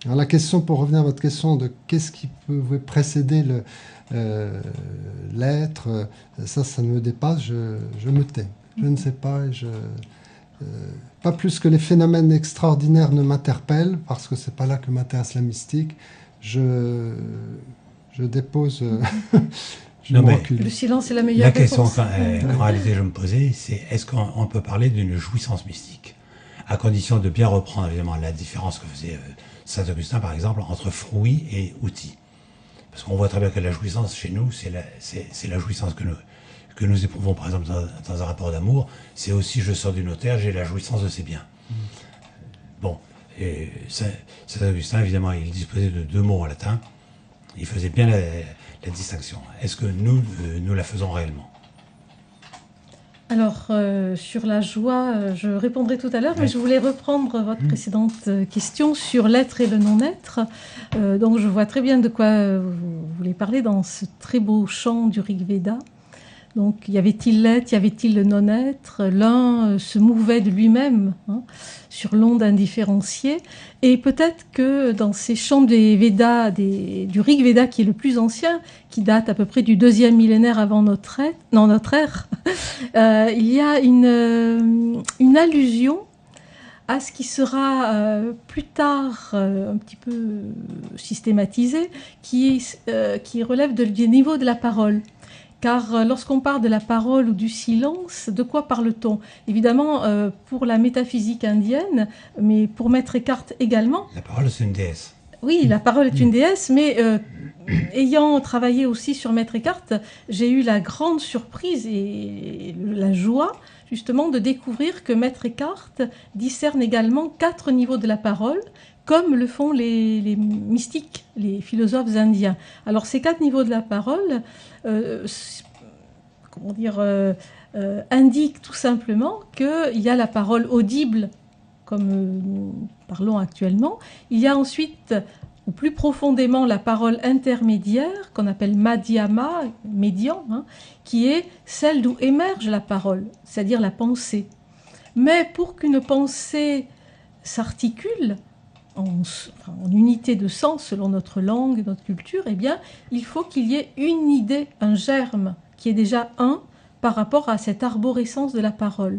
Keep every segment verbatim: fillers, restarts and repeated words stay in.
Alors la question, pour revenir à votre question de qu'est-ce qui pouvait précéder le, euh, l'être, euh, ça, ça ne me dépasse, je, je me tais. Je ne sais pas, et je, euh, pas plus que les phénomènes extraordinaires ne m'interpellent, parce que c'est pas là que m'intéresse la mystique, je, je dépose, euh, je Non, me mais recule. Le silence est la meilleure la question réponse. qu'en euh, qu'en réalité je me posais, c'est est-ce qu'on on peut parler d'une jouissance mystique? À condition de bien reprendre évidemment la différence que faisait euh, Saint Augustin par exemple entre fruit et outil. Parce qu'on voit très bien que la jouissance chez nous, c'est la, c'est, c'est la jouissance que nous, que nous éprouvons par exemple dans, dans un rapport d'amour. C'est aussi je sors du notaire, j'ai la jouissance de ses biens. Bon, et Saint, Saint Augustin évidemment il disposait de deux mots en latin. Il faisait bien la, la distinction. Est-ce que nous, euh, nous la faisons réellement? Alors, euh, sur la joie, euh, je répondrai tout à l'heure, mais Ouais. je voulais reprendre votre précédente euh, question sur l'être et le non-être. Euh, donc, je vois très bien de quoi euh, vous voulez parler dans ce très beau chant du Rig Veda. Donc, y avait-il l'être, y avait-il le non-être? L'un euh, se mouvait de lui-même hein, sur l'onde indifférenciée. Et peut-être que dans ces chants des Védas, des, du Rig Veda qui est le plus ancien, qui date à peu près du deuxième millénaire avant notre ère, non, notre ère euh, il y a une, euh, une allusion à ce qui sera euh, plus tard euh, un petit peu systématisé, qui, euh, qui relève de, du niveau de la parole. Car euh, lorsqu'on parle de la parole ou du silence, de quoi parle-t-on? Évidemment, euh, pour la métaphysique indienne, mais pour Maître Eckhart également. La parole, c'est une déesse. Oui, la parole est une déesse, mais euh, ayant travaillé aussi sur Maître Eckhart, j'ai eu la grande surprise et la joie justement de découvrir que Maître Eckhart discerne également quatre niveaux de la parole, comme le font les, les mystiques, les philosophes indiens. Alors ces quatre niveaux de la parole, euh, comment dire, euh, euh, indiquent tout simplement qu'il y a la parole audible, comme nous parlons actuellement. Il y a ensuite, ou plus profondément, la parole intermédiaire, qu'on appelle madhyama, médian, hein, qui est celle d'où émerge la parole, c'est-à-dire la pensée. Mais pour qu'une pensée s'articule en, enfin, en unité de sens selon notre langue et notre culture, eh bien, il faut qu'il y ait une idée, un germe, qui est déjà un par rapport à cette arborescence de la parole.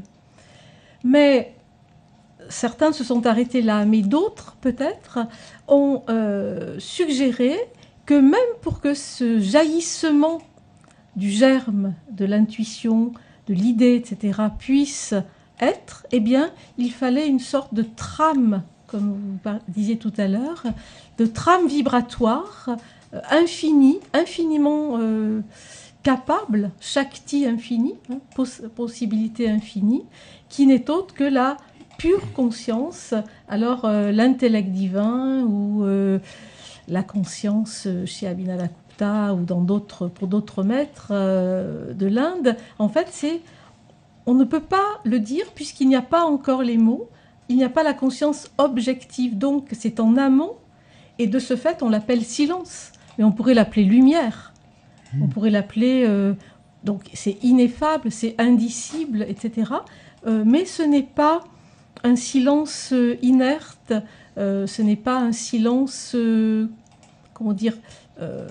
Mais certains se sont arrêtés là, mais d'autres, peut-être, ont euh, suggéré que même pour que ce jaillissement du germe, de l'intuition, de l'idée, et cetera, puisse être, eh bien, il fallait une sorte de trame, comme vous disiez tout à l'heure, de trame vibratoire euh, infinie, infiniment euh, capable, shakti infini, hein, poss- possibilité infinie, qui n'est autre que la pure conscience, alors euh, l'intellect divin ou euh, la conscience chez Abhinavagupta ou dans d'autres, pour d'autres maîtres euh, de l'Inde, en fait, c'est, on ne peut pas le dire puisqu'il n'y a pas encore les mots, il n'y a pas la conscience objective, donc c'est en amont, et de ce fait, on l'appelle silence, mais on pourrait l'appeler lumière, on pourrait l'appeler, euh, donc c'est ineffable, c'est indicible, et cetera, euh, mais ce n'est pas un silence inerte, euh, ce n'est pas un silence, euh, comment dire, euh,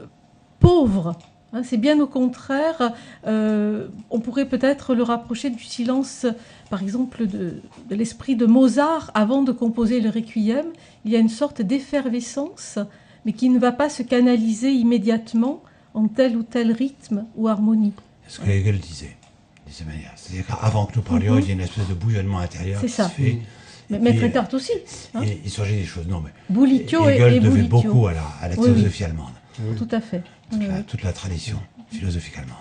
pauvre. Hein, c'est bien au contraire, euh, on pourrait peut-être le rapprocher du silence, par exemple, de, de l'esprit de Mozart avant de composer le Requiem. Il y a une sorte d'effervescence, mais qui ne va pas se canaliser immédiatement en tel ou tel rythme ou harmonie. C'est ce que Hegel disait, de cette manière. C'est-à-dire qu'avant que nous parlions, Mhm. il y a une espèce de bouillonnement intérieur C'est qui ça. se fait. Mais Et Maître puis, Eckhart aussi. Hein. il, il surgit des choses. Non, mais Boulitio et, Hegel et devait Boulitio. beaucoup à la, à la Oui, philosophie oui. allemande, Oui. Tout à fait. toute, Oui, la, oui. toute la tradition philosophique allemande.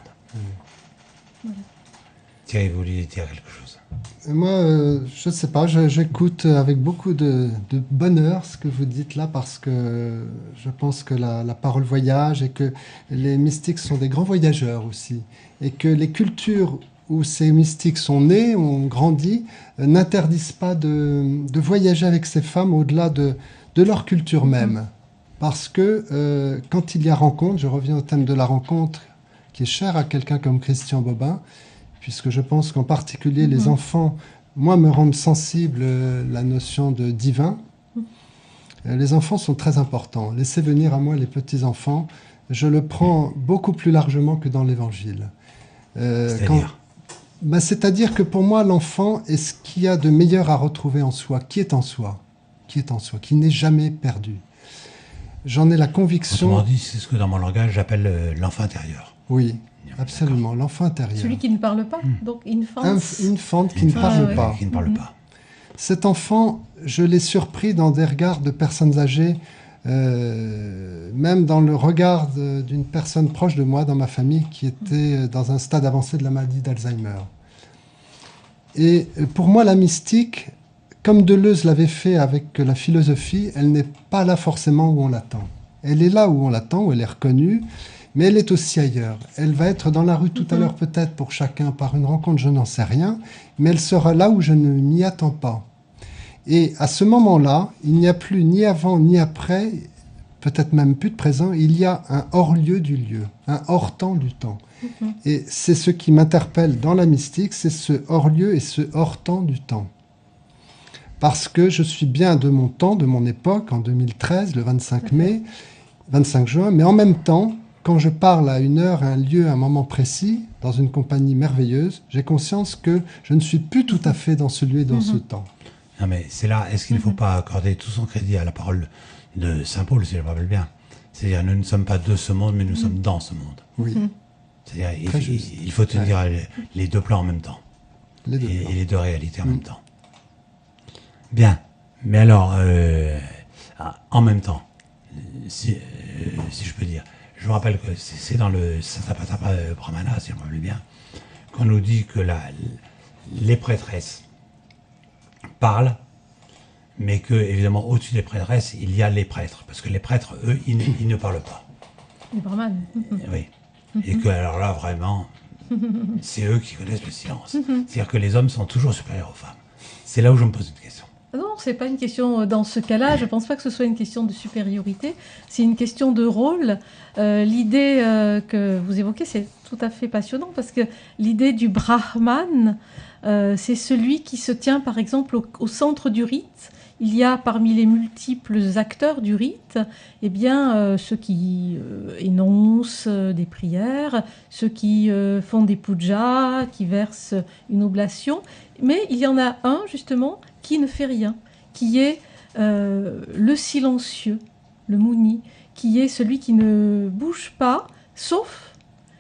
Voilà. Thierry, vous vouliez dire quelque chose? Moi, euh, je ne sais pas, je- j'écoute avec beaucoup de, de bonheur ce que vous dites là parce que je pense que la, la parole voyage et que les mystiques sont des grands voyageurs aussi. Et que les cultures où ces mystiques sont nés, ont grandi, euh, n'interdisent pas de, de voyager avec ces femmes au-delà de, de leur culture même. Parce que euh, quand il y a rencontre, je reviens au thème de la rencontre qui est cher à quelqu'un comme Christian Bobin, puisque je pense qu'en particulier les Mhm. enfants, moi, me rendent sensible euh, la notion de divin. Euh, les enfants sont très importants. Laissez venir à moi les petits-enfants. Je le prends beaucoup plus largement que dans l'Évangile. Euh, C'est-à-dire quand... ben, C'est-à-dire que pour moi, l'enfant est ce qu'il y a de meilleur à retrouver en soi, qui est en soi, qui est en soi, qui n'est jamais perdu. J'en ai la conviction... Autrement dit, c'est ce que dans mon langage j'appelle euh, l'enfant intérieur. Oui, absolument, l'enfant intérieur. Celui qui ne parle pas, mmh. donc infant. Un, une fente qui ne Ah, parle ouais. pas. Qui ne parle pas. Cet enfant, je l'ai surpris dans des regards de personnes âgées, euh, même dans le regard d'une personne proche de moi, dans ma famille, qui était dans un stade avancé de la maladie d'Alzheimer. Et pour moi, la mystique, comme Deleuze l'avait fait avec la philosophie, elle n'est pas là forcément où on l'attend. Elle est là où on l'attend, où elle est reconnue, mais elle est aussi ailleurs. Elle va être dans la rue tout à l'heure peut-être pour chacun, par une rencontre, je n'en sais rien, mais elle sera là où je ne m'y attends pas. Et à ce moment-là, il n'y a plus ni avant ni après, peut-être même plus de présent, il y a un hors-lieu du lieu, un hors-temps du temps. Mm-hmm. Et c'est ce qui m'interpelle dans la mystique, c'est ce hors-lieu et ce hors-temps du temps. Parce que je suis bien de mon temps, de mon époque, en deux mille treize, le vingt-cinq mai, vingt-cinq juin, mais en même temps, quand je parle à une heure, à un lieu, à un moment précis, dans une compagnie merveilleuse, j'ai conscience que je ne suis plus tout à fait dans ce lieu et dans mm-hmm. ce temps. Non mais c'est là, est-ce qu'il ne faut pas accorder tout son crédit à la parole de Saint Paul, si je me rappelle bien? C'est-à-dire, nous ne sommes pas de ce monde, mais nous mmh. sommes dans ce monde. Oui. C'est-à-dire, il, il, il faut tenir ouais. les, les deux plans en même temps. Les deux et, et les deux réalités en mmh. même temps. Bien. Mais alors, euh, en même temps, si, euh, si je peux dire, je me rappelle que c'est dans le Satapatapa Brahmana, si je me rappelle bien, qu'on nous dit que la, les prêtresses parlent, mais que, évidemment, au-dessus des prêtresses, il y a les prêtres. Parce que les prêtres, eux, ils, ne, ils ne parlent pas. Les brahmanes. Oui. Et que, alors là, vraiment, c'est eux qui connaissent le silence. C'est-à-dire que les hommes sont toujours supérieurs aux femmes. C'est là où je me pose une question. Non, c'est pas une question dans ce cas-là. Je pense pas que ce soit une question de supériorité. C'est une question de rôle. Euh, l'idée euh, que vous évoquez, c'est tout à fait passionnant parce que l'idée du brahman, euh, c'est celui qui se tient, par exemple, au, au centre du rite. Il y a parmi les multiples acteurs du rite, eh bien, euh, ceux qui euh, énoncent euh, des prières, ceux qui euh, font des pujas, qui versent une oblation. Mais il y en a un, justement, qui ne fait rien, qui est euh, le silencieux, le mouni, qui est celui qui ne bouge pas, sauf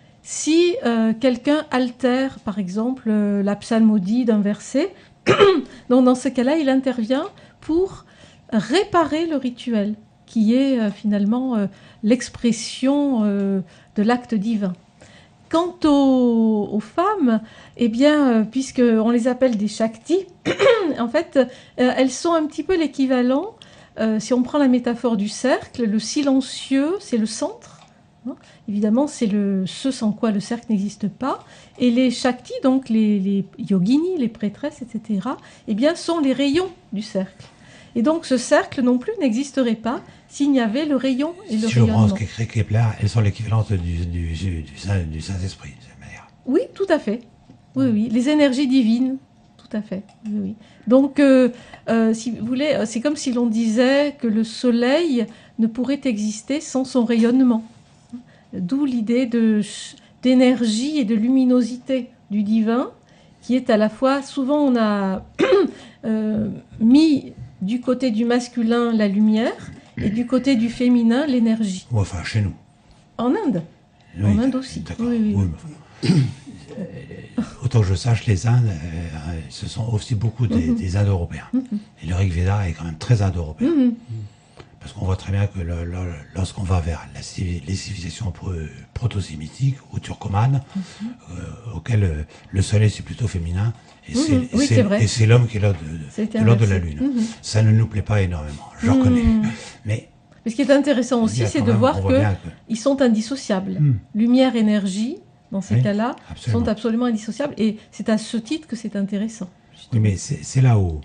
si euh, quelqu'un altère, par exemple, euh, la psalmodie d'un verset. Donc, dans ce cas-là, il intervient pour réparer le rituel, qui est euh, finalement euh, l'expression euh, de l'acte divin. Quant aux, aux femmes, eh bien, euh, puisqu'on les appelle des Shakti, en fait, euh, elles sont un petit peu l'équivalent, euh, si on prend la métaphore du cercle, le silencieux, c'est le centre. Hein, évidemment, c'est le, ce sans quoi le cercle n'existe pas. Et les Shakti, donc les, les yoginis, les prêtresses, et cetera, eh bien, sont les rayons du cercle. Et donc, ce cercle non plus n'existerait pas s'il n'y avait le rayon et le si rayonnement. Si je prends ce qu'écrit Kepler, elles sont l'équivalente du, du, du, du, Saint, du Saint-Esprit, de cette manière. Oui, tout à fait. Oui, oui. Les énergies divines, tout à fait. Oui, oui. Donc, euh, euh, si vous voulez, c'est comme si l'on disait que le soleil ne pourrait exister sans son rayonnement. D'où l'idée de, d'énergie et de luminosité du divin, qui est à la fois, souvent on a euh, mis du côté du masculin la lumière et du côté du féminin l'énergie. Ou enfin chez nous. En Inde. Oui, en Inde aussi. D'accord. Oui, oui. Oui, mais enfin, euh, autant que je sache, les Indes, euh, ce sont aussi beaucoup des, mm-hmm. des Indo-Européens. Mm-hmm. Et le Rig Veda est quand même très Indo-Européen. Mm-hmm. Parce qu'on voit très bien que le, le, lorsqu'on va vers la, les civilisations proto-sémitiques ou turcomanes, mm-hmm. euh, auxquelles euh, le soleil c'est plutôt féminin, et c'est, mmh, oui, c'est, et c'est l'homme qui est l'ordre de, de, l'ordre de la Lune. Mmh. Ça ne nous plaît pas énormément, je mmh. reconnais. Mais, Mais ce qui est intéressant aussi, c'est de même, voir qu'ils que... sont indissociables. Mmh. Lumière, énergie, dans ces oui, cas-là, absolument. sont absolument indissociables. Et c'est à ce titre que c'est intéressant. Justement. Oui, mais c'est, c'est là où,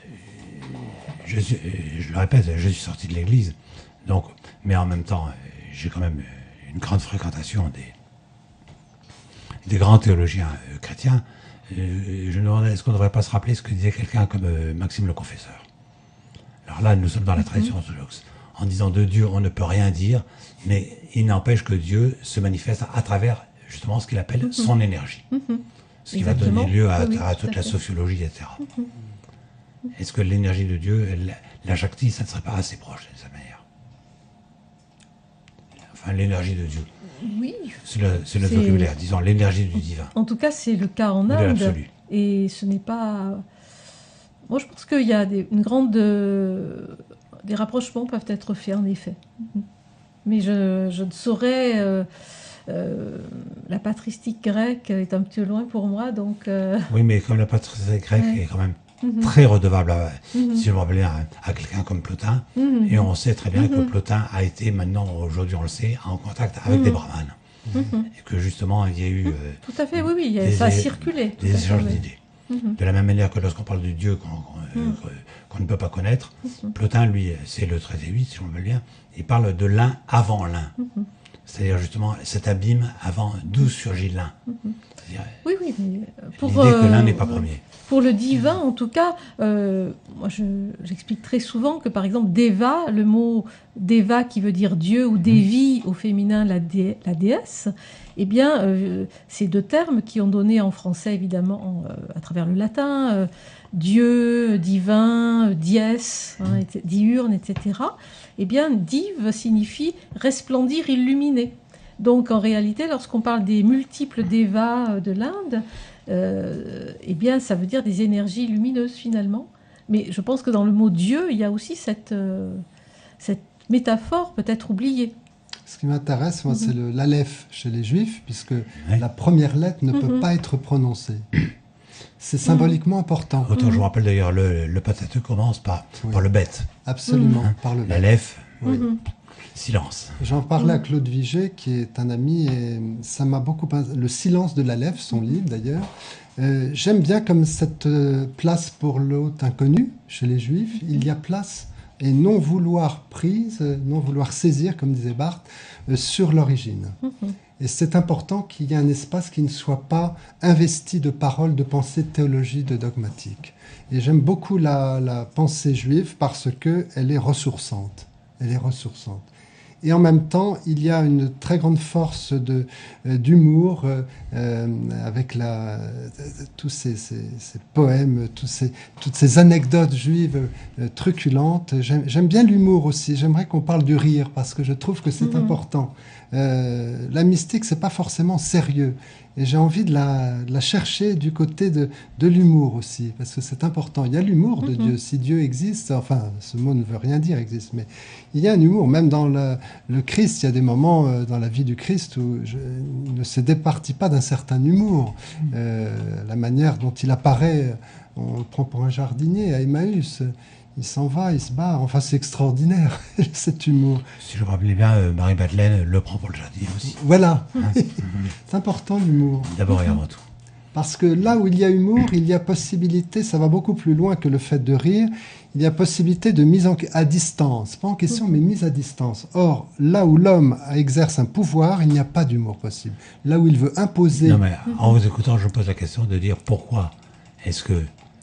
je, suis, je le répète, je suis sorti de l'église, donc, mais en même temps, j'ai quand même une grande fréquentation des, des grands théologiens euh, chrétiens. Euh, je me demandais, est-ce qu'on ne devrait pas se rappeler ce que disait quelqu'un comme euh, Maxime le Confesseur, Alors là, nous sommes dans la tradition mm-hmm. orthodoxe. En disant de Dieu, on ne peut rien dire, mais il n'empêche que Dieu se manifeste à travers justement ce qu'il appelle mm-hmm. son énergie. Mm-hmm. Ce qui Exactement. va donner lieu à, oui, oui, à toute la sociologie, et cetera. Mm-hmm. Est-ce que l'énergie de Dieu, la, la Shakti, ça ne serait pas assez proche de sa manière? Enfin, l'énergie de Dieu. Oui. C'est le, c'est le vocabulaire, disons, l'énergie du divin. En tout cas, c'est le cas en Inde. Et ce n'est pas... Moi, je pense qu'il y a des, une grande... Des rapprochements peuvent être faits, en effet. Mais je, je ne saurais... Euh, euh, la patristique grecque est un petit peu loin pour moi, donc... Euh... Oui, mais comme la patristique grecque ouais. est quand même mm-hmm. très redevable, à, mm-hmm. si je me rappelle bien, à, à quelqu'un comme Plotin, mm-hmm. et on sait très bien mm-hmm. que Plotin a été, maintenant, aujourd'hui on le sait, en contact avec mm-hmm. des brahmanes. Mm-hmm. Et que justement, il y a eu... Mm-hmm. Euh, tout à fait, oui, oui, des, ça a circulé. Des échanges d'idées. Mm-hmm. De la même manière que lorsqu'on parle de Dieu qu'on, qu'on, mm-hmm. euh, qu'on ne peut pas connaître, mm-hmm. Plotin, lui, c'est le treize et huit, si je me rappelle bien, il parle de l'un avant l'un. Mm-hmm. C'est-à-dire justement cet abîme avant d'où surgit l'un. Mm-hmm. Oui, oui, mais pour, l'idée que l'un n'est pas premier. Pour le divin, en tout cas, euh, moi je, j'explique très souvent que par exemple Deva, le mot Deva qui veut dire Dieu ou Devi au féminin la, dé, la déesse, eh bien euh, ces deux termes qui ont donné en français évidemment euh, à travers le latin, euh, Dieu, divin, dies, hein, et, diurne, et cetera. Eh bien div signifie resplendir, illuminer. Donc en réalité, lorsqu'on parle des multiples devas de l'Inde, euh, eh bien ça veut dire des énergies lumineuses finalement. Mais je pense que dans le mot Dieu, il y a aussi cette, euh, cette métaphore peut-être oubliée. Ce qui m'intéresse, moi, mm-hmm. c'est le, l'Aleph chez les Juifs, puisque ouais. la première lettre ne mm-hmm. peut pas être prononcée. C'est symboliquement mm-hmm. important. Autant mm-hmm. je me rappelle d'ailleurs, le, le Pentateuque commence par, oui. par le bête. Absolument, hein? par le bête. L'Aleph. Oui. Mm-hmm. Silence. J'en parlais à Claude Vigée, qui est un ami, et ça m'a beaucoup... Le silence de l'Aleph, son livre d'ailleurs. Euh, j'aime bien comme cette euh, place pour l'autre inconnu chez les Juifs. Il y a place et non vouloir prise, non vouloir saisir, comme disait Barthes, euh, sur l'origine. Mm-hmm. Et c'est important qu'il y ait un espace qui ne soit pas investi de paroles, de pensées, de théologie, de dogmatique. Et j'aime beaucoup la, la pensée juive parce qu'elle est ressourçante. Elle est ressourçante. Et en même temps, il y a une très grande force de, euh, d'humour euh, avec la, euh, tous ces, ces, ces poèmes, tous ces, toutes ces anecdotes juives euh, truculentes. J'aime, j'aime bien l'humour aussi. J'aimerais qu'on parle du rire parce que je trouve que c'est mmh. important. Euh, la mystique, c'est pas forcément sérieux. Et j'ai envie de la, de la chercher du côté de, de l'humour aussi, parce que c'est important. Il y a l'humour de mm-hmm. Dieu. Si Dieu existe, enfin, ce mot ne veut rien dire, existe, mais il y a un humour. Même dans le, le Christ, il y a des moments euh, dans la vie du Christ où je, il ne se départit pas d'un certain humour. Euh, la manière dont il apparaît, on le prend pour un jardinier à Emmaüs. Il s'en va, il se barre. Enfin, c'est extraordinaire, cet humour. Si je me rappelle bien, euh, Marie-Madeleine le prend pour le jardinier aussi. Voilà. Hein c'est important, l'humour. D'abord et avant tout. Parce que là où il y a humour, il y a possibilité, ça va beaucoup plus loin que le fait de rire, il y a possibilité de mise en, à distance. Pas en question, mais mise à distance. Or, là où l'homme exerce un pouvoir, il n'y a pas d'humour possible. Là où il veut imposer... Non, mais en vous écoutant, je me pose la question de dire pourquoi est-ce que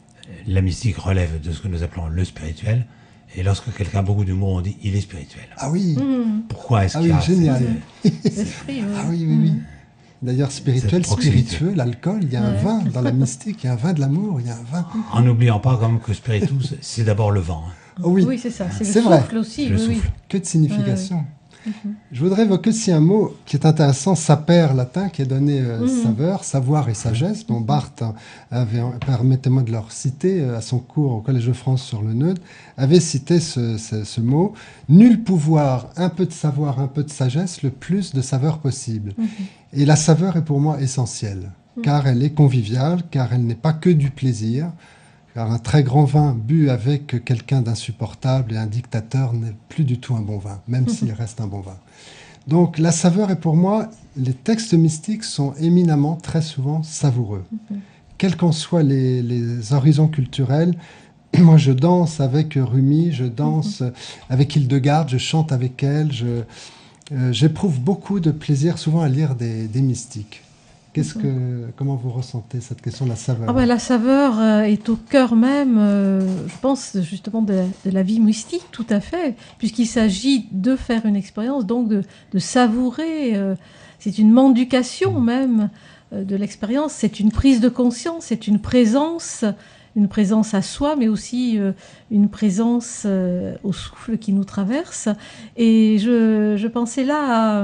la mystique relève de ce que nous appelons le spirituel, et lorsque quelqu'un a beaucoup d'humour, on dit il est spirituel. Ah oui. Mmh. Pourquoi est-ce ah qu'il oui, y a génial. L'esprit, oui. Ah oui, oui, oui. D'ailleurs, spirituel, spiritueux, l'alcool, il y a un ouais. vin dans la mystique, il y a un vin de l'amour, il y a un vin. En n'oubliant pas quand même que spiritus, c'est d'abord le vent. Hein. Oh oui. oui, c'est ça, c'est, c'est le vrai. souffle aussi. Le oui, souffle. Oui. Que de signification. Ouais, ouais. Mm-hmm. Je voudrais évoquer aussi un mot qui est intéressant, saper latin, qui est donné euh, mm-hmm. saveur, savoir et sagesse, dont Barthes avait, permettez-moi de le citer, à son cours au Collège de France sur le Neude, avait cité ce, ce, ce mot. Nul pouvoir, un peu de savoir, un peu de sagesse, le plus de saveur possible. Mm-hmm. Et la saveur est pour moi essentielle, mm-hmm. car elle est conviviale, car elle n'est pas que du plaisir. Car un très grand vin bu avec quelqu'un d'insupportable et un dictateur n'est plus du tout un bon vin, même mmh. s'il reste un bon vin. Donc la saveur est pour moi, les textes mystiques sont éminemment, très souvent, savoureux. Mmh. Quels qu'en soient les, les horizons culturels, moi je danse avec Rumi, je danse mmh. avec Hildegarde, je chante avec elle, je, euh, j'éprouve beaucoup de plaisir souvent à lire des, des mystiques. Qu'est-ce que, comment vous ressentez cette question de la saveur? Ah ben, la saveur euh, est au cœur même, euh, je pense, justement, de, de la vie mystique, tout à fait, puisqu'il s'agit de faire une expérience, donc de, de savourer. Euh, c'est une mendication même euh, de l'expérience, c'est une prise de conscience, c'est une présence, une présence à soi, mais aussi euh, une présence euh, au souffle qui nous traverse. Et je, je pensais là à,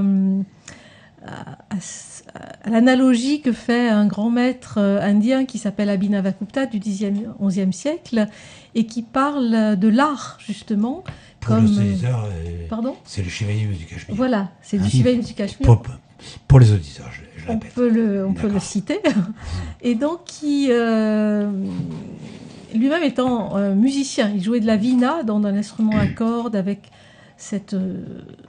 à, à à l'analogie que fait un grand maître indien qui s'appelle Abhinavagupta du dixième, onzième siècle et qui parle de l'art, justement. Pour comme... les auditeurs, euh, Pardon c'est le Shivaïsme du Cachemire. Voilà, c'est du Hein Shivaïsme du Cachemire. Pour, pour les auditeurs, je, je On l'appelle. peut le, on peut le citer. Et donc, qui, euh, lui-même étant euh, musicien, il jouait de la vina, dans un instrument à cordes avec cette euh,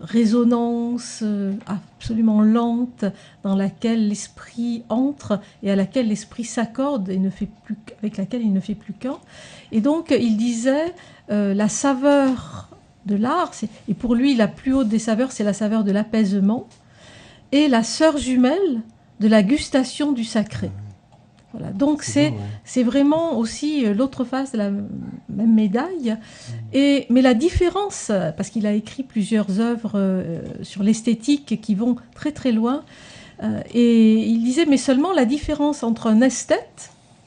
résonance euh, absolument lente dans laquelle l'esprit entre et à laquelle l'esprit s'accorde et ne fait plus, avec laquelle il ne fait plus qu'un. Et donc, il disait, euh, la saveur de l'art, et pour lui, la plus haute des saveurs, c'est la saveur de l'apaisement, et la sœur jumelle de la gustation du sacré. Voilà. Donc c'est beau, ouais. c'est vraiment aussi l'autre face de la même médaille. Et, mais la différence, parce qu'il a écrit plusieurs œuvres euh, sur l'esthétique qui vont très très loin, euh, et il disait, mais seulement la différence entre un esthète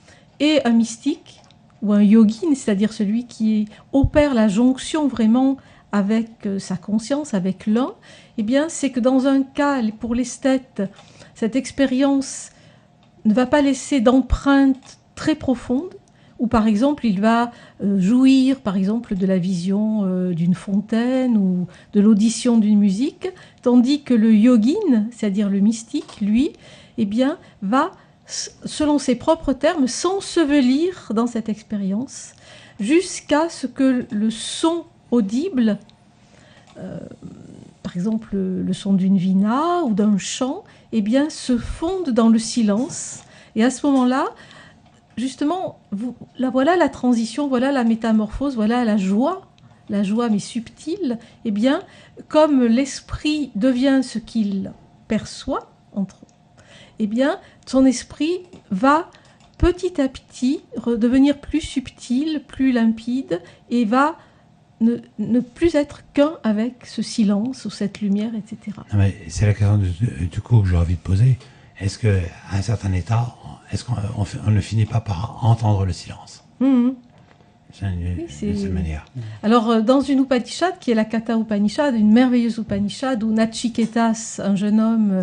et un mystique, ou un yogin, c'est-à-dire celui qui opère la jonction vraiment avec euh, sa conscience, avec l'un, eh bien c'est que dans un cas, pour l'esthète, cette expérience ne va pas laisser d'empreinte très profonde, où par exemple il va euh, jouir par exemple de la vision euh, d'une fontaine ou de l'audition d'une musique, tandis que le yogin, c'est-à-dire le mystique, lui, eh bien, va, selon ses propres termes, s'ensevelir dans cette expérience, jusqu'à ce que le son audible, euh, par exemple le, le son d'une vina ou d'un chant, eh bien, se fonde dans le silence. Et à ce moment-là, justement, vous, là, voilà la transition, voilà la métamorphose, voilà la joie, la joie mais subtile. Eh bien, comme l'esprit devient ce qu'il perçoit, entre, eh bien, son esprit va petit à petit devenir plus subtil, plus limpide, et va Ne, ne plus être qu'un avec ce silence ou cette lumière, et cetera. Non, mais c'est la question du, du coup que j'ai envie de poser. Est-ce qu'à un certain état, est-ce qu'on on, on ne finit pas par entendre le silence? Mmh. C'est une, Oui, c'est... une seule manière. Alors, dans une Upanishad, qui est la Katha Upanishad, une merveilleuse Upanishad, où Nachiketas, un jeune homme,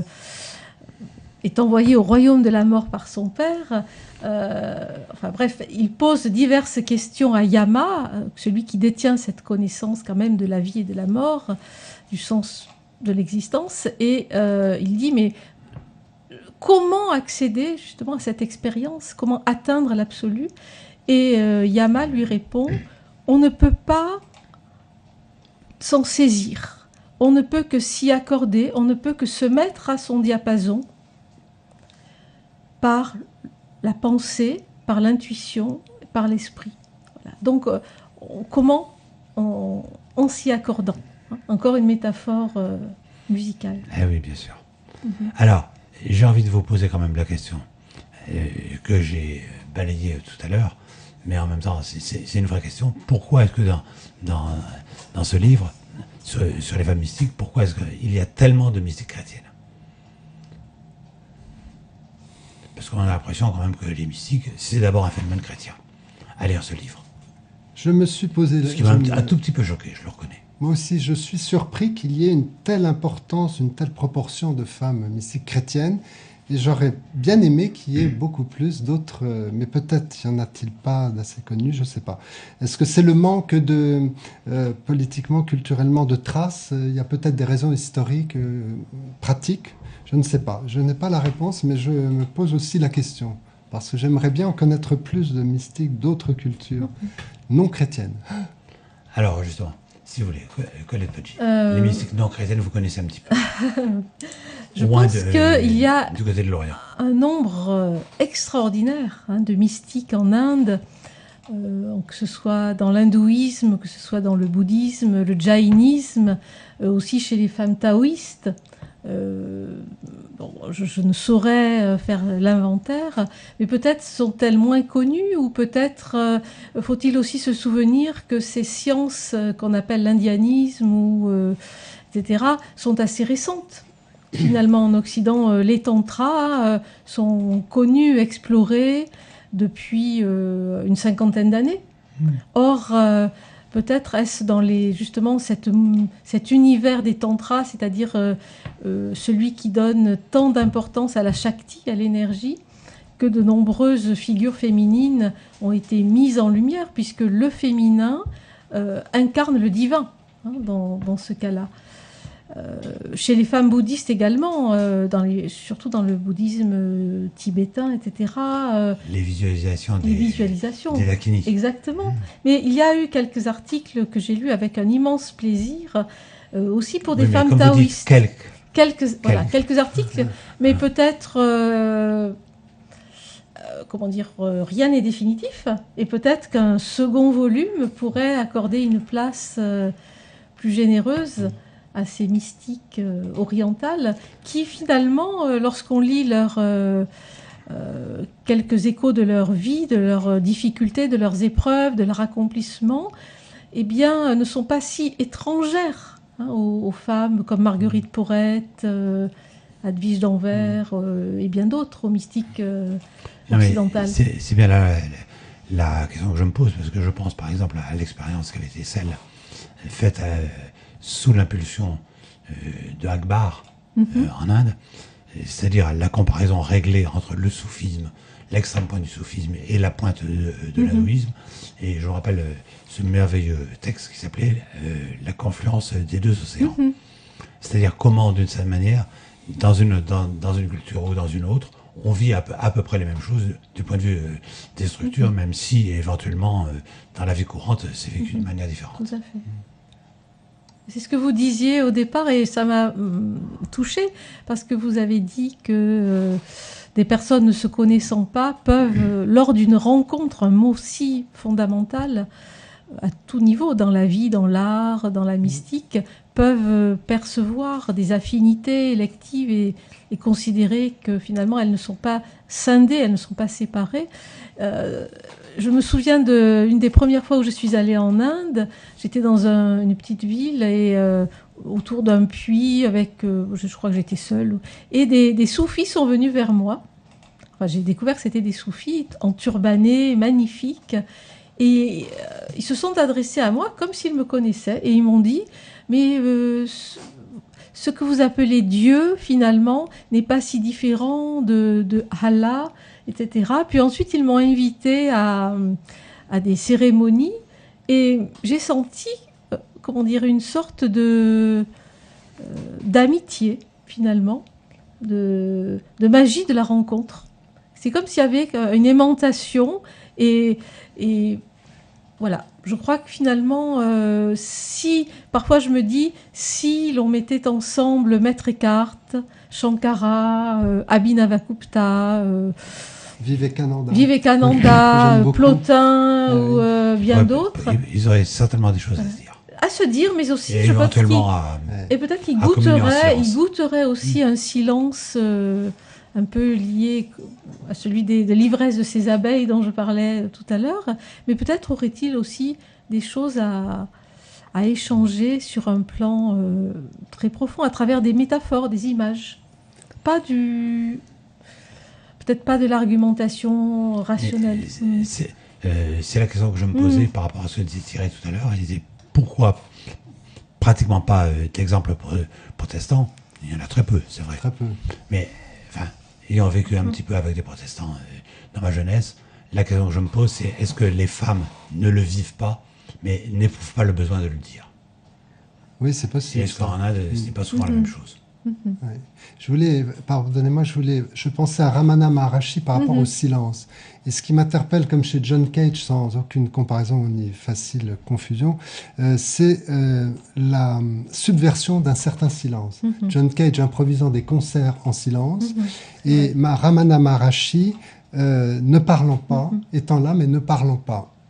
est envoyé au royaume de la mort par son père. Euh, enfin bref, il pose diverses questions à Yama, celui qui détient cette connaissance quand même de la vie et de la mort, du sens de l'existence, et euh, il dit, mais comment accéder justement à cette expérience, comment atteindre l'absolu? Et euh, Yama lui répond, on ne peut pas s'en saisir, on ne peut que s'y accorder, on ne peut que se mettre à son diapason par la pensée, par l'intuition, par l'esprit. Voilà. Donc, euh, on, comment en, en s'y accordant, hein. Encore une métaphore euh, musicale. Eh oui, bien sûr. Mm-hmm. Alors, j'ai envie de vous poser quand même la question euh, que j'ai balayée tout à l'heure, mais en même temps, c'est, c'est, c'est une vraie question. Pourquoi est-ce que dans, dans, dans ce livre, sur, sur les femmes mystiques, pourquoi est-ce qu'il y a tellement de mystiques chrétiennes? Parce qu'on a l'impression quand même que les mystiques, c'est d'abord un phénomène chrétien. À lire ce livre. Je me suis posé... Ce qui m'a un, un tout petit peu choqué, je le reconnais. Moi aussi, je suis surpris qu'il y ait une telle importance, une telle proportion de femmes mystiques chrétiennes. Et j'aurais bien aimé qu'il y ait beaucoup plus d'autres, mais peut-être y en a-t-il pas d'assez connus, je ne sais pas. Est-ce que c'est le manque de, euh, politiquement, culturellement, de traces? Il y a peut-être des raisons historiques, euh, pratiques. Je ne sais pas. Je n'ai pas la réponse, mais je me pose aussi la question. Parce que j'aimerais bien en connaître plus de mystiques d'autres cultures non chrétiennes. Alors, justement, si vous voulez, Colette Poggi, Euh... les mystiques non chrétiennes, vous connaissez un petit peu. Je Loin pense qu'il y a du côté de l'Orient. Un nombre euh, extraordinaire hein, de mystiques en Inde, euh, que ce soit dans l'hindouisme, que ce soit dans le bouddhisme, le jaïnisme, euh, aussi chez les femmes taoïstes. euh, bon, je, je ne saurais faire l'inventaire, mais peut-être sont-elles moins connues, ou peut-être euh, faut-il aussi se souvenir que ces sciences euh, qu'on appelle l'indianisme, ou, euh, et cetera, sont assez récentes. Finalement, en Occident, euh, les tantras euh, sont connus, explorés depuis euh, une cinquantaine d'années. Mmh. Or, euh, peut-être est-ce dans les, justement cette, cet univers des tantras, c'est-à-dire euh, euh, celui qui donne tant d'importance à la shakti, à l'énergie, que de nombreuses figures féminines ont été mises en lumière, puisque le féminin euh, incarne le divin, hein, dans, dans ce cas-là. Euh, chez les femmes bouddhistes également, euh, dans les, surtout dans le bouddhisme euh, tibétain, et cetera. Euh, les visualisations des, les visualisations, des Dakinis. Exactement. Mmh. Mais il y a eu quelques articles que j'ai lus avec un immense plaisir, euh, aussi pour des oui, femmes comme taoïstes. Vous dites, quelques. Quelques, quelques. Voilà, quelques articles, mais peut-être, euh, euh, comment dire, euh, rien n'est définitif, et peut-être qu'un second volume pourrait accorder une place euh, plus généreuse à ces mystiques euh, orientales, qui finalement, euh, lorsqu'on lit leur, euh, euh, quelques échos de leur vie, de leurs difficultés, de leurs épreuves, de leur accomplissement, eh bien, ne sont pas si étrangères, hein, aux, aux femmes comme Marguerite Porrette, euh, Edwige d'Anvers, euh, et bien d'autres, aux mystiques euh, occidentales. C'est bien la, la, la question que je me pose, parce que je pense par exemple à l'expérience qui avait été celle faite à, sous l'impulsion euh, de Akbar mm-hmm. euh, en Inde, c'est-à-dire la comparaison réglée entre le soufisme, l'extrême pointe du soufisme et la pointe de, de mm-hmm. l'hindouisme. Et je me rappelle euh, ce merveilleux texte qui s'appelait euh, « La confluence des deux océans mm-hmm. ». C'est-à-dire comment, d'une certaine manière, dans une, dans, dans une culture ou dans une autre, on vit à peu, à peu près les mêmes choses du point de vue euh, des structures, mm-hmm. même si éventuellement, euh, dans la vie courante, c'est vécu mm-hmm. de manière différente. Tout à fait. C'est ce que vous disiez au départ, et ça m'a hum, touchée, parce que vous avez dit que euh, des personnes ne se connaissant pas peuvent, euh, lors d'une rencontre, un mot si fondamental, à tout niveau, dans la vie, dans l'art, dans la mystique, peuvent euh, percevoir des affinités électives et, et considérer que finalement elles ne sont pas scindées, elles ne sont pas séparées. Euh, je me souviens d'une des premières fois où je suis allée en Inde. J'étais dans un, une petite ville et euh, autour d'un puits avec, euh, je, je crois que j'étais seule, et des, des soufis sont venus vers moi. Enfin, j'ai découvert que c'était des soufis enturbanés, magnifiques, et euh, ils se sont adressés à moi comme s'ils me connaissaient, et ils m'ont dit « mais euh, ce que vous appelez Dieu, finalement, n'est pas si différent de, de Allah », et cetera. Puis ensuite, ils m'ont invité à, à des cérémonies et j'ai senti, euh, comment dire, une sorte de euh, d'amitié, finalement, de, de magie de la rencontre. C'est comme s'il y avait une aimantation et, et voilà. Je crois que finalement, euh, si, parfois je me dis, si l'on mettait ensemble Maître Eckhart, Shankara, euh, Abhinavagupta, euh, Vivekananda, Vivekananda Plotin ah, ou euh, bien ouais, d'autres. Ils auraient certainement des choses à se dire. À se dire, mais aussi, et je éventuellement pense à, et peut-être qu'ils goûteraient, ils goûteraient aussi mmh. un silence euh, un peu lié à celui des, de l'ivresse de ces abeilles dont je parlais tout à l'heure. Mais peut-être aurait-il aussi des choses à, à échanger sur un plan euh, très profond, à travers des métaphores, des images. Pas du... Peut-être pas de l'argumentation rationnelle. C'est euh, la question que je me posais mmh. par rapport à ce que disait Thierry tout à l'heure. Elle disait pourquoi pratiquement pas euh, d'exemples protestants. Il y en a très peu, c'est vrai. Très peu. Mais, enfin, ayant vécu un mmh. petit peu avec des protestants euh, dans ma jeunesse, la question que je me pose, c'est est-ce que les femmes ne le vivent pas, mais n'éprouvent pas le besoin de le dire? Oui, c'est possible. Et est-ce qu'en Inde, mmh. ce n'est pas souvent mmh. la même chose? Mmh. Ouais. Je voulais, pardonnez-moi, je voulais, je pensais à Ramana Maharashi par rapport mmh. au silence. Et ce qui m'interpelle, comme chez John Cage, sans aucune comparaison ni facile confusion, euh, c'est euh, la subversion d'un certain silence. Mmh. John Cage improvisant des concerts en silence, mmh. et ouais. ma, Ramana Maharashi euh, ne parlant pas, mmh. étant là mais ne parlant pas.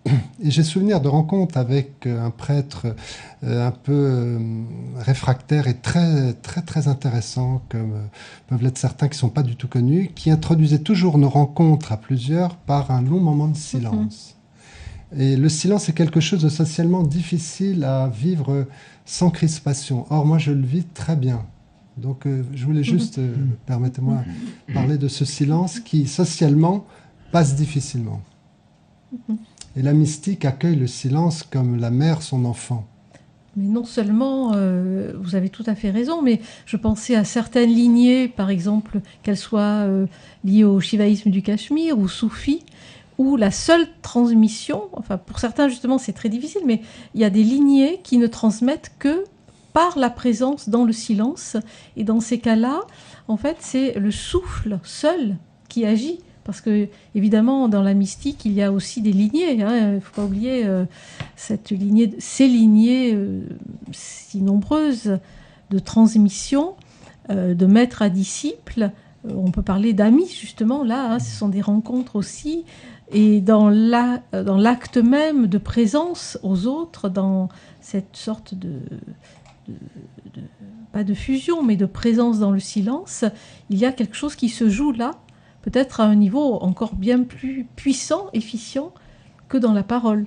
Et j'ai souvenir de rencontres avec un prêtre euh, un peu euh, réfractaire et très, très, très intéressant, comme euh, peuvent l'être certains qui ne sont pas du tout connus, qui introduisaient toujours nos rencontres à plusieurs par un long moment de silence. Mm-hmm. Et le silence est quelque chose de socialement difficile à vivre sans crispation. Or, moi, je le vis très bien. Donc, euh, je voulais juste, euh, permettez-moi, parler de ce silence qui, socialement, passe difficilement. Mm-hmm. Et la mystique accueille le silence comme la mère son enfant. Mais non seulement, euh, vous avez tout à fait raison, mais je pensais à certaines lignées, par exemple, qu'elles soient euh, liées au shivaïsme du Cachemire ou soufi, où la seule transmission, enfin pour certains justement c'est très difficile, mais il y a des lignées qui ne transmettent que par la présence dans le silence. Et dans ces cas-là, en fait, c'est le souffle seul qui agit. Parce que, évidemment, dans la mystique, il y a aussi des lignées. Hein, il ne faut pas oublier euh, cette lignée, ces lignées euh, si nombreuses de transmission, euh, de maître à disciple. Euh, on peut parler d'amis, justement, là. Hein, ce sont des rencontres aussi. Et dans, la, dans l'acte même de présence aux autres, dans cette sorte de, de, de... pas de fusion, mais de présence dans le silence, il y a quelque chose qui se joue là, peut-être à un niveau encore bien plus puissant, efficient, que dans la parole.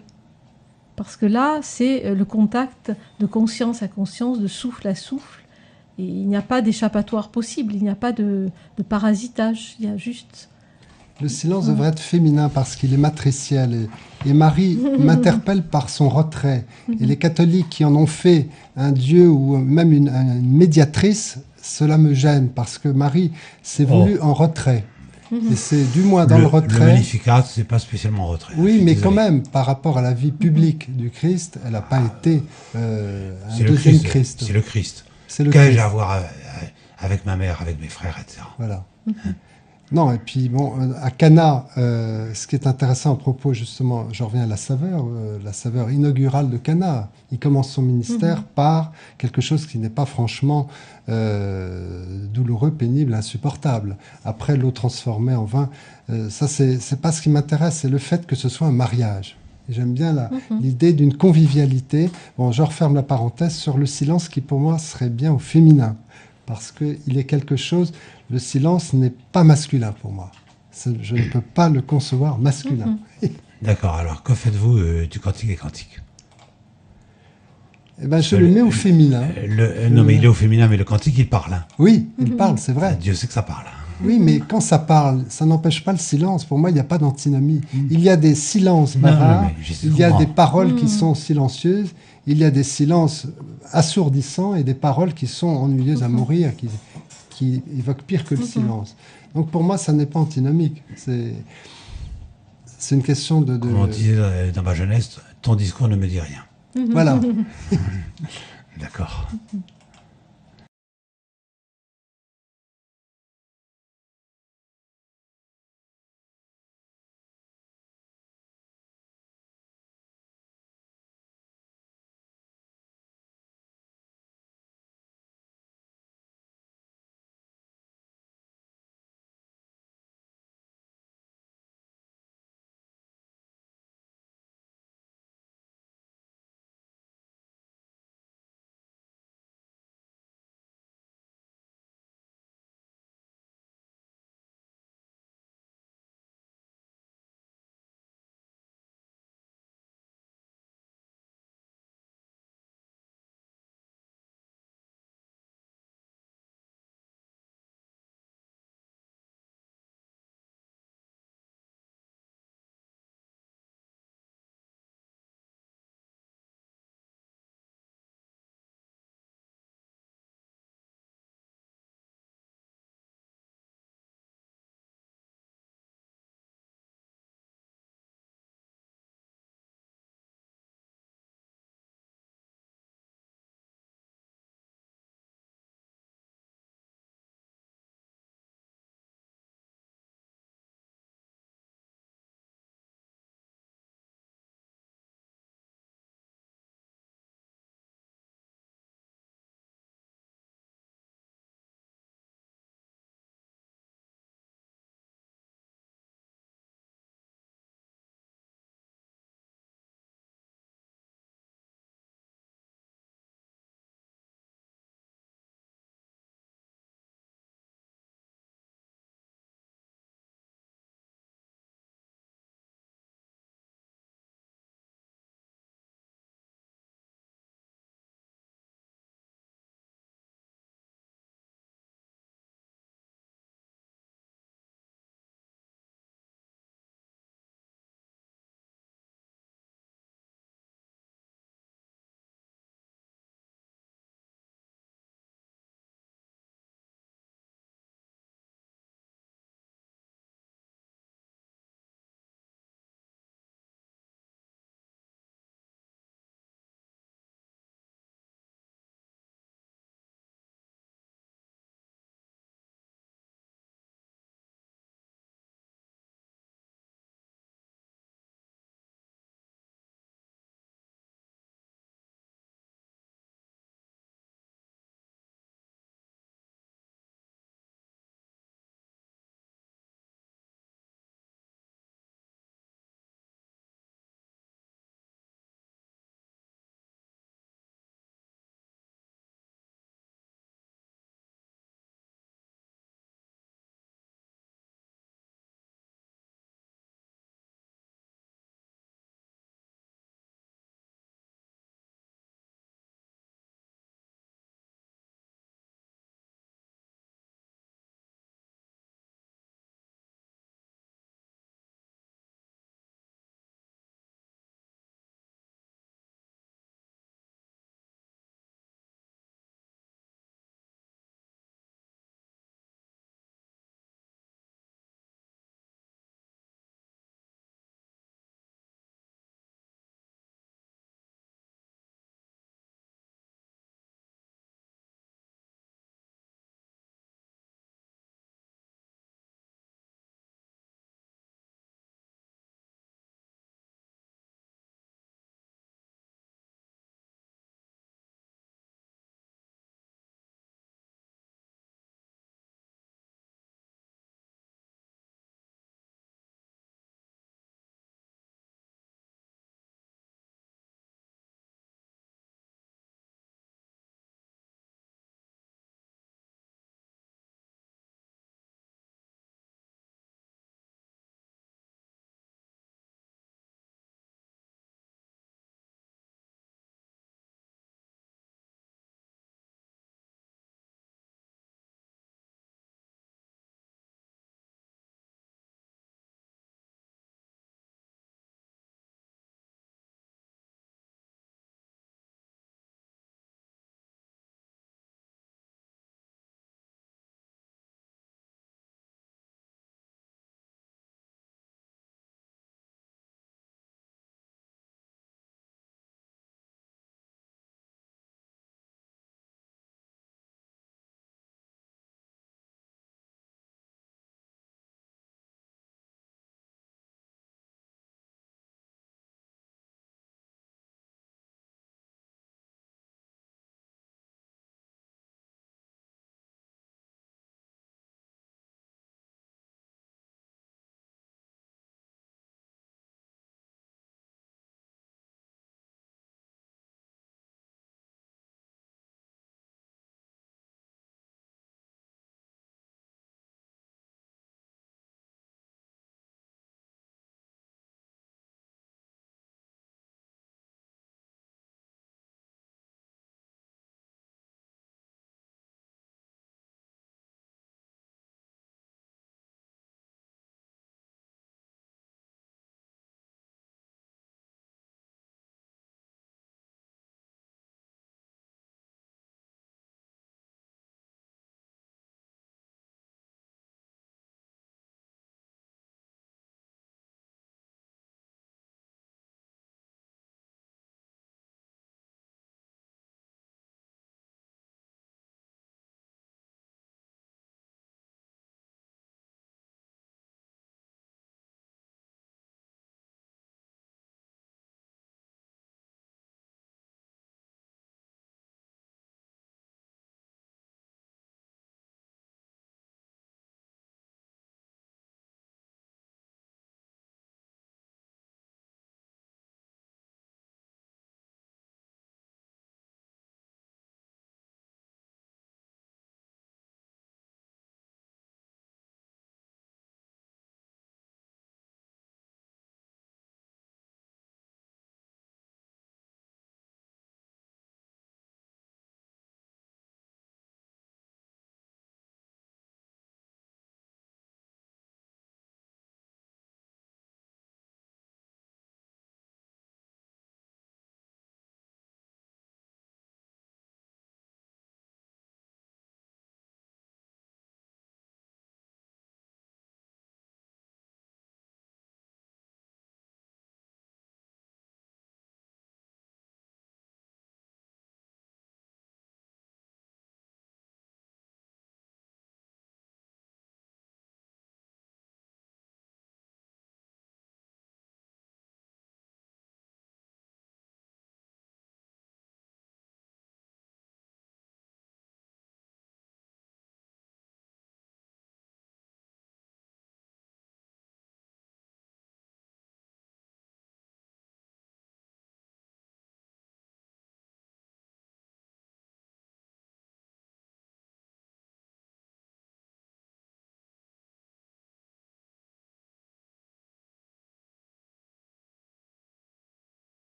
Parce que là, c'est le contact de conscience à conscience, de souffle à souffle, et il n'y a pas d'échappatoire possible, il n'y a pas de, de parasitage, il y a juste... Le silence devrait être féminin parce qu'il est matriciel, et, et Marie m'interpelle par son retrait. Et les catholiques qui en ont fait un dieu ou même une, une médiatrice, cela me gêne, parce que Marie s'est voulue oh. en retrait. Et c'est du moins dans le, le retrait. Le Magnificat, c'est pas spécialement en retrait. Oui, mais désolé. Quand même, par rapport à la vie publique du Christ, elle n'a pas ah, été euh, un deuxième Christ. Christ. C'est le Christ. C'est le Qu'ai-je à voir avec ma mère, avec mes frères, et cetera. Voilà. Mm-hmm. Non, et puis bon, à Cana, euh, ce qui est intéressant à propos, justement, je reviens à la saveur, euh, la saveur inaugurale de Cana. Il commence son ministère mm-hmm. par quelque chose qui n'est pas franchement euh, douloureux, pénible, insupportable. Après, l'eau transformée en vin, euh, ça, c'est, c'est pas ce qui m'intéresse, c'est le fait que ce soit un mariage. Et j'aime bien la, mm-hmm. l'idée d'une convivialité. Bon, je referme la parenthèse sur le silence qui, pour moi, serait bien au féminin. Parce qu'il est quelque chose, le silence n'est pas masculin pour moi. C'est, je ne peux pas le concevoir masculin. Mm-hmm. D'accord, alors que faites-vous euh, du cantique des cantiques ? Eh ben, je le, le mets au féminin. Le, euh, non, mais il est au féminin, mais le cantique, il parle. Hein. Oui, il mm-hmm. parle, c'est vrai. Dieu sait que ça parle. Oui, mais quand ça parle, ça n'empêche pas le silence. Pour moi, il n'y a pas d'antinomie. Mm. Il y a des silences bavards, il y a des paroles mm. qui sont silencieuses, il y a des silences assourdissants et des paroles qui sont ennuyeuses à mourir, qui, qui évoquent pire que le mm-hmm. silence. Donc pour moi, ça n'est pas antinomique. C'est, c'est une question de... de... Comme on disait dans ma jeunesse, ton discours ne me dit rien. Voilà. D'accord.